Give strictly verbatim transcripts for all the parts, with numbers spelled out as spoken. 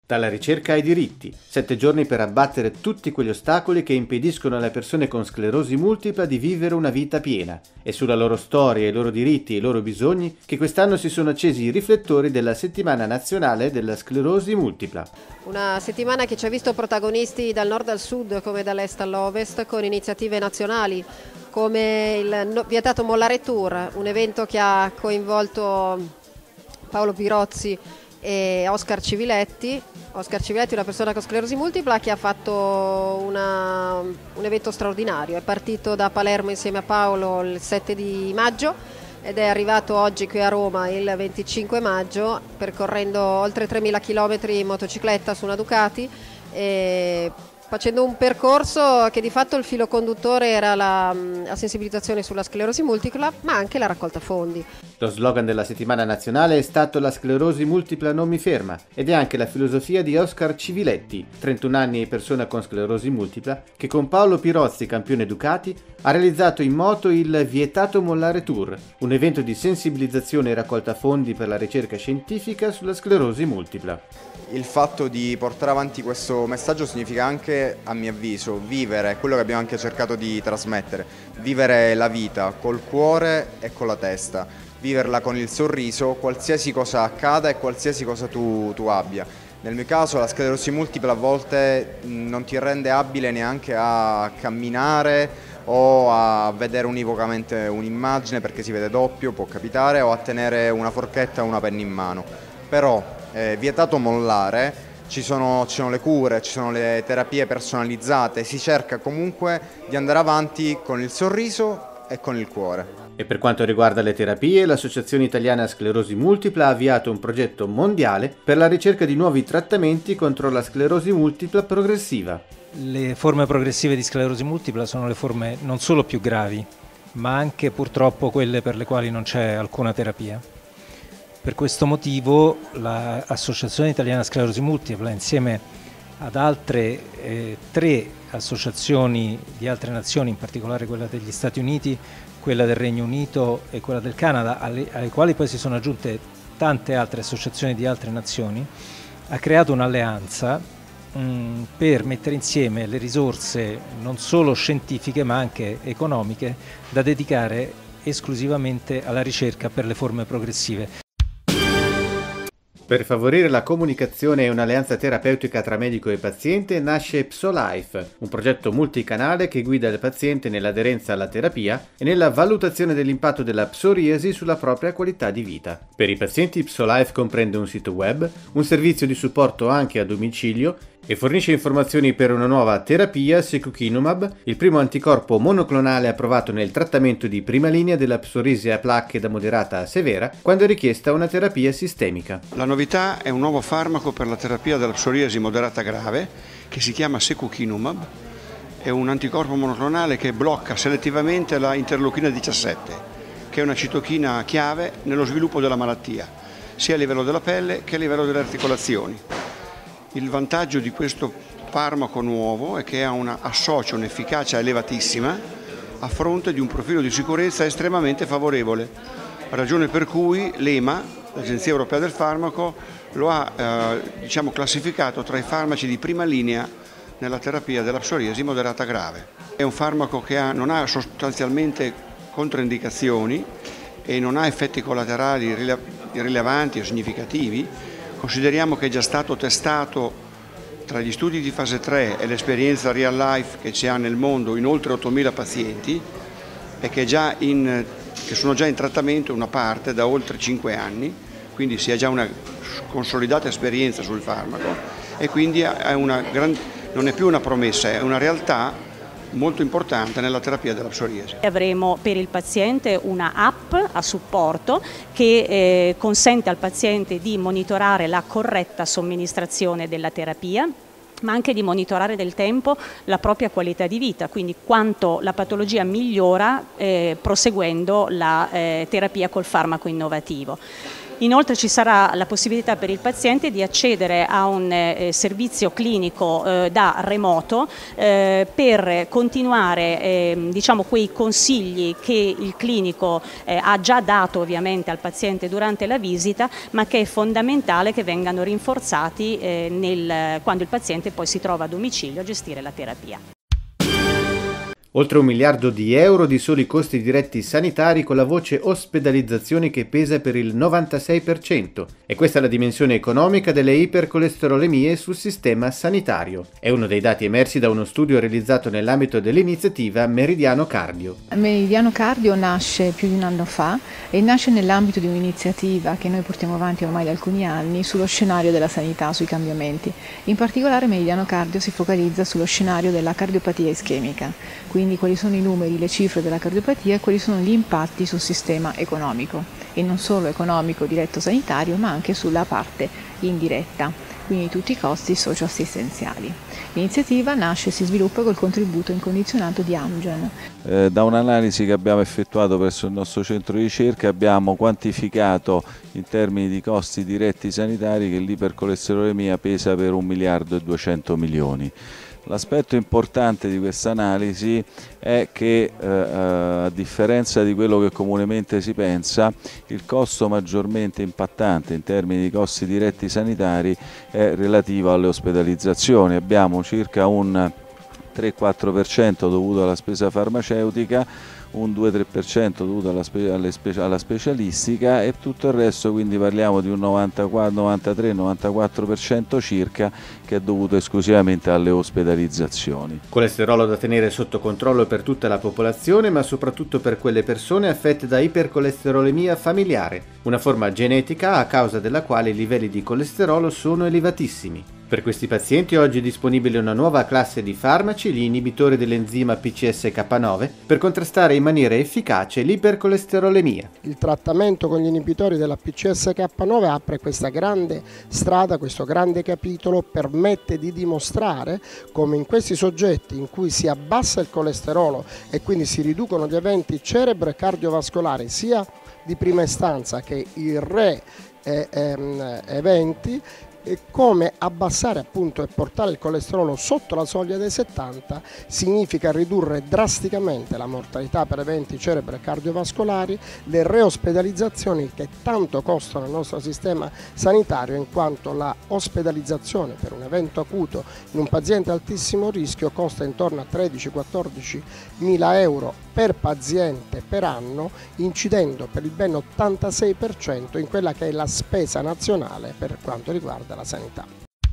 Dalla ricerca ai diritti, sette giorni per abbattere tutti quegli ostacoli che impediscono alle persone con sclerosi multipla di vivere una vita piena. E sulla loro storia, i loro diritti e i loro bisogni che quest'anno si sono accesi i riflettori della Settimana Nazionale della Sclerosi Multipla. Una settimana che ci ha visto protagonisti dal nord al sud come dall'est all'ovest con iniziative nazionali come il Vietato Mollare Tour, un evento che ha coinvolto Paolo Pirozzi e Oscar Civiletti. Oscar Civiletti è una persona con sclerosi multipla che ha fatto una, un evento straordinario, è partito da Palermo insieme a Paolo il sette di maggio ed è arrivato oggi qui a Roma il venticinque maggio percorrendo oltre tremila chilometri in motocicletta su una Ducati e facendo un percorso che di fatto il filo conduttore era la, la sensibilizzazione sulla sclerosi multipla, ma anche la raccolta fondi. Lo slogan della settimana nazionale è stato "La sclerosi multipla non mi ferma" ed è anche la filosofia di Oscar Civiletti, trentuno anni e persona con sclerosi multipla, che con Paolo Pirozzi, campione Ducati, ha realizzato in moto il Vietato Mollare Tour, un evento di sensibilizzazione e raccolta fondi per la ricerca scientifica sulla sclerosi multipla. Il fatto di portare avanti questo messaggio significa anche, a mio avviso, vivere quello che abbiamo anche cercato di trasmettere, vivere la vita col cuore e con la testa, viverla con il sorriso, qualsiasi cosa accada e qualsiasi cosa tu, tu abbia. Nel mio caso la sclerosi multipla a volte non ti rende abile neanche a camminare o a vedere univocamente un'immagine perché si vede doppio, può capitare, o a tenere una forchetta o una penna in mano. Però eh, vietato mollare, ci sono, ci sono le cure, ci sono le terapie personalizzate, si cerca comunque di andare avanti con il sorriso e con il cuore. E per quanto riguarda le terapie, l'Associazione Italiana Sclerosi Multipla ha avviato un progetto mondiale per la ricerca di nuovi trattamenti contro la sclerosi multipla progressiva. Le forme progressive di sclerosi multipla sono le forme non solo più gravi, ma anche purtroppo quelle per le quali non c'è alcuna terapia. Per questo motivo l'Associazione Italiana Sclerosi Multipla, insieme ad altre eh, tre associazioni di altre nazioni, in particolare quella degli Stati Uniti, quella del Regno Unito e quella del Canada, alle, alle quali poi si sono aggiunte tante altre associazioni di altre nazioni, ha creato un'alleanza mh, per mettere insieme le risorse non solo scientifiche ma anche economiche da dedicare esclusivamente alla ricerca per le forme progressive. Per favorire la comunicazione e un'alleanza terapeutica tra medico e paziente nasce PsoLife, un progetto multicanale che guida il paziente nell'aderenza alla terapia e nella valutazione dell'impatto della psoriasi sulla propria qualità di vita. Per i pazienti PsoLife comprende un sito web, un servizio di supporto anche a domicilio e fornisce informazioni per una nuova terapia, Secukinumab, il primo anticorpo monoclonale approvato nel trattamento di prima linea della psoriasi a placche da moderata a severa, quando è richiesta una terapia sistemica. La novità è un nuovo farmaco per la terapia della psoriasi moderata grave, che si chiama Secukinumab. È un anticorpo monoclonale che blocca selettivamente la interleuchina diciassette, che è una citochina chiave nello sviluppo della malattia, sia a livello della pelle che a livello delle articolazioni. Il vantaggio di questo farmaco nuovo è che ha una, associa un'efficacia elevatissima a fronte di un profilo di sicurezza estremamente favorevole, ragione per cui l'E M A, l'Agenzia Europea del Farmaco, lo ha eh, diciamo, classificato tra i farmaci di prima linea nella terapia della psoriasi moderata grave. È un farmaco che ha, non ha sostanzialmente controindicazioni e non ha effetti collaterali rilevanti o significativi. Consideriamo che è già stato testato tra gli studi di fase tre e l'esperienza real life che c'è nel mondo in oltre ottomila pazienti e che, già in, che sono già in trattamento una parte da oltre cinque anni, quindi si ha già una consolidata esperienza sul farmaco e quindi è una gran, non è più una promessa, è una realtà molto importante nella terapia della psoriasi. Avremo per il paziente una app a supporto che eh, consente al paziente di monitorare la corretta somministrazione della terapia, ma anche di monitorare nel tempo la propria qualità di vita, quindi quanto la patologia migliora eh, proseguendo la eh, terapia col farmaco innovativo. Inoltre ci sarà la possibilità per il paziente di accedere a un eh, servizio clinico eh, da remoto eh, per continuare eh, diciamo, quei consigli che il clinico eh, ha già dato ovviamente al paziente durante la visita, ma che è fondamentale che vengano rinforzati eh, nel, quando il paziente poi si trova a domicilio a gestire la terapia. Oltre un miliardo di euro di soli costi diretti sanitari, con la voce ospedalizzazioni che pesa per il novantasei per cento. E questa è la dimensione economica delle ipercolesterolemie sul sistema sanitario. È uno dei dati emersi da uno studio realizzato nell'ambito dell'iniziativa Meridiano Cardio. Meridiano Cardio nasce più di un anno fa e nasce nell'ambito di un'iniziativa che noi portiamo avanti ormai da alcuni anni sullo scenario della sanità, sui cambiamenti. In particolare Meridiano Cardio si focalizza sullo scenario della cardiopatia ischemica. Quindi quali sono i numeri, le cifre della cardiopatia e quali sono gli impatti sul sistema economico, e non solo economico diretto sanitario, ma anche sulla parte indiretta, quindi tutti i costi socioassistenziali. L'iniziativa nasce e si sviluppa col contributo incondizionato di Amgen. Eh, da un'analisi che abbiamo effettuato presso il nostro centro di ricerca abbiamo quantificato in termini di costi diretti sanitari che l'ipercolesterolemia pesa per un miliardo e duecento milioni. L'aspetto importante di questa analisi è che eh, a differenza di quello che comunemente si pensa, il costo maggiormente impattante in termini di costi diretti sanitari è relativo alle ospedalizzazioni. Abbiamo circa un tre quattro per cento dovuto alla spesa farmaceutica, un due tre per cento dovuto alla, spe alla specialistica e tutto il resto, quindi parliamo di un novantatré novantaquattro per cento circa, che è dovuto esclusivamente alle ospedalizzazioni. Colesterolo da tenere sotto controllo per tutta la popolazione, ma soprattutto per quelle persone affette da ipercolesterolemia familiare, una forma genetica a causa della quale i livelli di colesterolo sono elevatissimi. Per questi pazienti oggi è disponibile una nuova classe di farmaci, gli inibitori dell'enzima P C S K nove, per contrastare in maniera efficace l'ipercolesterolemia. Il trattamento con gli inibitori della P C S K nove apre questa grande strada, questo grande capitolo, permette di dimostrare come in questi soggetti in cui si abbassa il colesterolo e quindi si riducono gli eventi cerebro e cardiovascolari sia di prima istanza che i re eh, ehm, eventi, e come abbassare appunto e portare il colesterolo sotto la soglia dei settanta significa ridurre drasticamente la mortalità per eventi cerebro e cardiovascolari, le reospedalizzazioni che tanto costano al nostro sistema sanitario, in quanto la ospedalizzazione per un evento acuto in un paziente a altissimo rischio costa intorno a tredici quattordici mila euro per paziente per anno, incidendo per il ben ottantasei per cento in quella che è la spesa nazionale per quanto riguarda la sanità.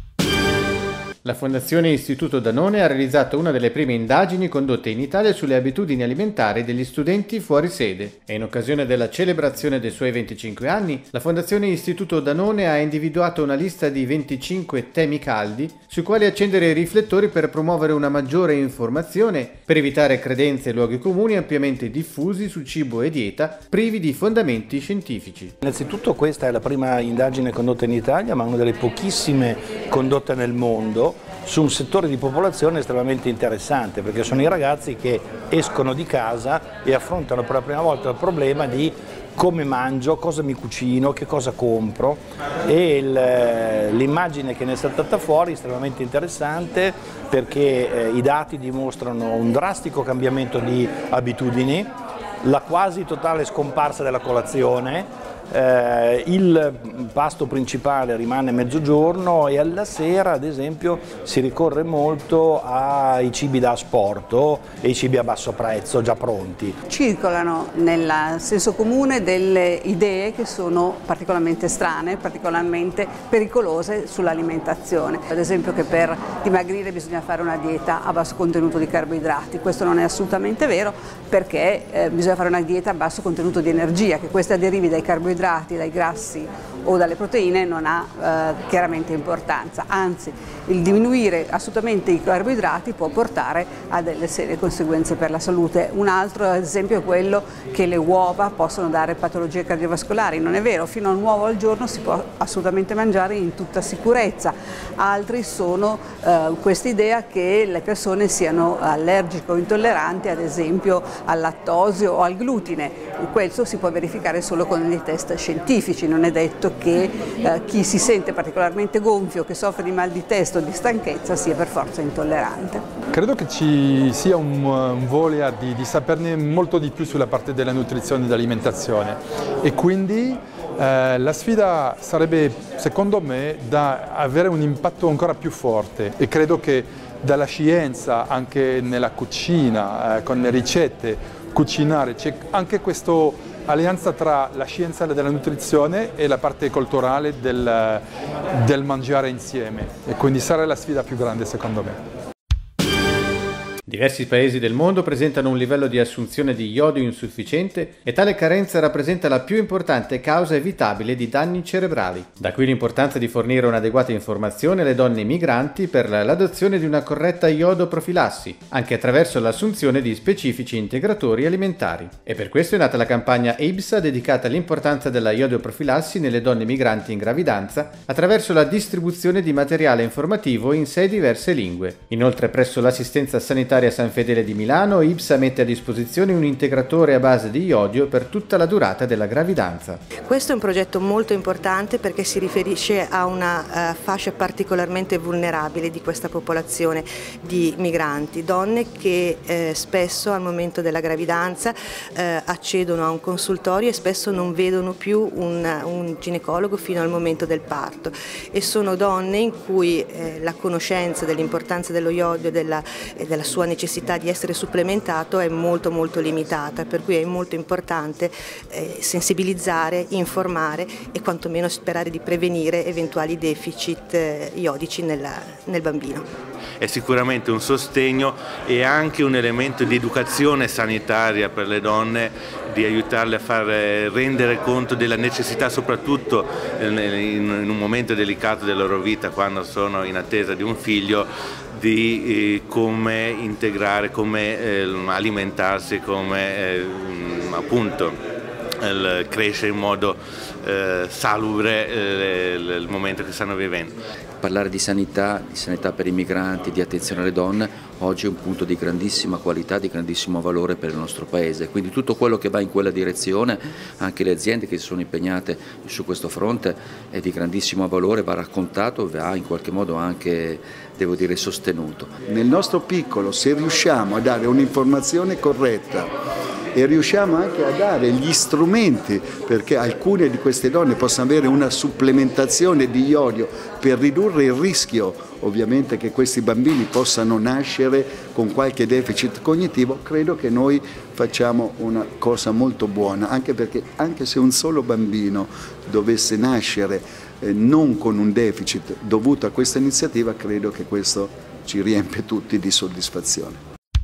La Fondazione Istituto Danone ha realizzato una delle prime indagini condotte in Italia sulle abitudini alimentari degli studenti fuori sede, e in occasione della celebrazione dei suoi venticinque anni, la Fondazione Istituto Danone ha individuato una lista di venticinque temi caldi sui quali accendere i riflettori per promuovere una maggiore informazione, per evitare credenze e luoghi comuni ampiamente diffusi su cibo e dieta privi di fondamenti scientifici. Innanzitutto questa è la prima indagine condotta in Italia, ma una delle pochissime condotte nel mondo, su un settore di popolazione estremamente interessante, perché sono i ragazzi che escono di casa e affrontano per la prima volta il problema di come mangio, cosa mi cucino, che cosa compro, e l'immagine che ne è saltata fuori è estremamente interessante, perché eh, i dati dimostrano un drastico cambiamento di abitudini, la quasi totale scomparsa della colazione, Eh, il pasto principale rimane mezzogiorno e alla sera ad esempio si ricorre molto ai cibi da asporto e ai cibi a basso prezzo già pronti. Circolano nel senso comune delle idee che sono particolarmente strane, particolarmente pericolose sull'alimentazione. Ad esempio che per dimagrire bisogna fare una dieta a basso contenuto di carboidrati. Questo non è assolutamente vero, perché eh, bisogna fare una dieta a basso contenuto di energia, che questa derivi dai carboidrati, dai grassi o dalle proteine non ha eh, chiaramente importanza, anzi il diminuire assolutamente i carboidrati può portare a delle serie conseguenze per la salute. Un altro ad esempio è quello che le uova possono dare patologie cardiovascolari. Non è vero, fino a un uovo al giorno si può assolutamente mangiare in tutta sicurezza. Altri sono eh, questa idea che le persone siano allergiche o intolleranti ad esempio al lattosio o al glutine. Questo si può verificare solo con dei test scientifici, non è detto che eh, chi si sente particolarmente gonfio, che soffre di mal di testa o di stanchezza sia per forza intollerante. Credo che ci sia un, un voglia di, di saperne molto di più sulla parte della nutrizione e dell'alimentazione e quindi eh, la sfida sarebbe secondo me da avere un impatto ancora più forte e credo che dalla scienza anche nella cucina, eh, con le ricette, cucinare, c'è anche questa alleanza tra la scienza della nutrizione e la parte culturale del, del mangiare insieme e quindi sarà la sfida più grande secondo me. Diversi paesi del mondo presentano un livello di assunzione di iodio insufficiente e tale carenza rappresenta la più importante causa evitabile di danni cerebrali. Da qui l'importanza di fornire un'adeguata informazione alle donne migranti per l'adozione di una corretta iodoprofilassi, anche attraverso l'assunzione di specifici integratori alimentari. E per questo è nata la campagna I B S A dedicata all'importanza della iodoprofilassi nelle donne migranti in gravidanza attraverso la distribuzione di materiale informativo in sei diverse lingue. Inoltre presso l'assistenza sanitaria San Fedele di Milano, I B S A mette a disposizione un integratore a base di iodio per tutta la durata della gravidanza. Questo è un progetto molto importante perché si riferisce a una uh, fascia particolarmente vulnerabile di questa popolazione di migranti, donne che eh, spesso al momento della gravidanza eh, accedono a un consultorio e spesso non vedono più un, un ginecologo fino al momento del parto e sono donne in cui eh, la conoscenza dell'importanza dello iodio e della, e della sua necessità di essere supplementato è molto molto limitata, per cui è molto importante eh, sensibilizzare, informare e quantomeno sperare di prevenire eventuali deficit eh, iodici nella, nel bambino. È sicuramente un sostegno e anche un elemento di educazione sanitaria per le donne, di aiutarle a far rendere conto della necessità, soprattutto in un momento delicato della loro vita, quando sono in attesa di un figlio, di eh, come integrare, come eh, alimentarsi, come eh, appunto eh, crescere in modo eh, salubre eh, il momento che stanno vivendo. Parlare di sanità, di sanità per i migranti, di attenzione alle donne, oggi è un punto di grandissima qualità, di grandissimo valore per il nostro Paese. Quindi tutto quello che va in quella direzione, anche le aziende che si sono impegnate su questo fronte, è di grandissimo valore, va raccontato, va in qualche modo anche, devo dire, sostenuto. Nel nostro piccolo, se riusciamo a dare un'informazione corretta e riusciamo anche a dare gli strumenti perché alcune di queste donne possano avere una supplementazione di iodio per ridurre il rischio ovviamente che questi bambini possano nascere con qualche deficit cognitivo, credo che noi facciamo una cosa molto buona, anche perché anche se un solo bambino dovesse nascere eh, non con un deficit dovuto a questa iniziativa, credo che questo ci riempie tutti di soddisfazione.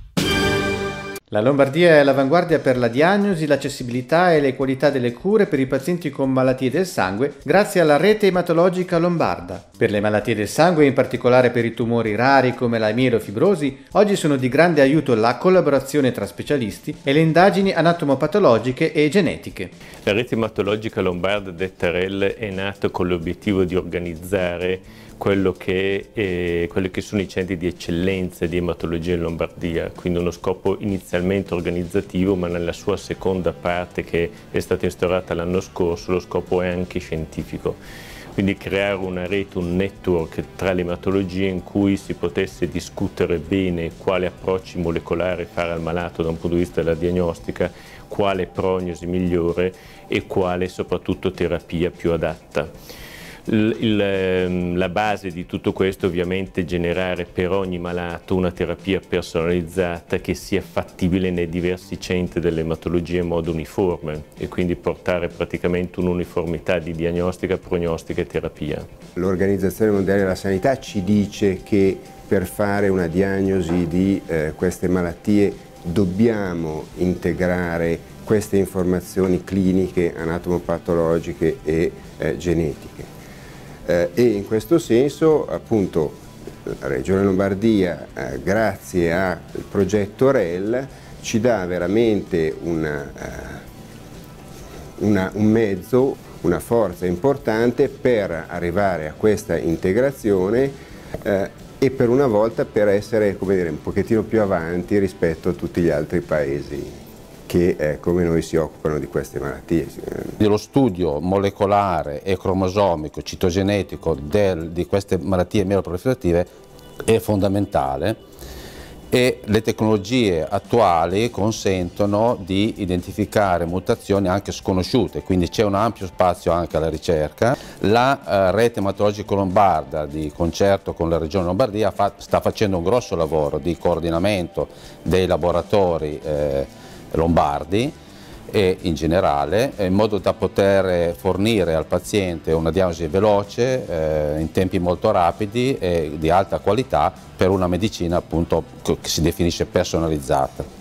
La Lombardia è all'avanguardia per la diagnosi, l'accessibilità e le qualità delle cure per i pazienti con malattie del sangue grazie alla rete ematologica lombarda. Per le malattie del sangue, in particolare per i tumori rari come la mielofibrosi, oggi sono di grande aiuto la collaborazione tra specialisti e le indagini anatomopatologiche e genetiche. La rete ematologica lombarda, detta R E L, è nata con l'obiettivo di organizzare quello che, è, quelli che sono i centri di eccellenza di ematologia in Lombardia, quindi uno scopo inizialmente organizzativo, ma nella sua seconda parte, che è stata instaurata l'anno scorso, lo scopo è anche scientifico. Quindi creare una rete, un network tra le ematologie in cui si potesse discutere bene quali approcci molecolari fare al malato da un punto di vista della diagnostica, quale prognosi migliore e quale soprattutto terapia più adatta. Il, il, la base di tutto questo ovviamente è generare per ogni malato una terapia personalizzata che sia fattibile nei diversi centri dell'ematologia in modo uniforme e quindi portare praticamente un'uniformità di diagnostica, prognostica e terapia. L'Organizzazione Mondiale della Sanità ci dice che per fare una diagnosi di eh, queste malattie dobbiamo integrare queste informazioni cliniche, anatomopatologiche e eh, genetiche. Eh, e in questo senso appunto la Regione Lombardia, eh, grazie al progetto R E L, ci dà veramente una, uh, una, un mezzo, una forza importante per arrivare a questa integrazione uh, e per una volta per essere, come dire, un pochettino più avanti rispetto a tutti gli altri paesi che eh, come noi si occupano di queste malattie. Lo studio molecolare e cromosomico, citogenetico del, di queste malattie mieloproliferative è fondamentale e le tecnologie attuali consentono di identificare mutazioni anche sconosciute, quindi c'è un ampio spazio anche alla ricerca. La eh, rete ematologica lombarda, di concerto con la Regione Lombardia, fa, sta facendo un grosso lavoro di coordinamento dei laboratori eh, lombardi e in generale, in modo da poter fornire al paziente una diagnosi veloce, eh, in tempi molto rapidi e di alta qualità per una medicina appunto che si definisce personalizzata.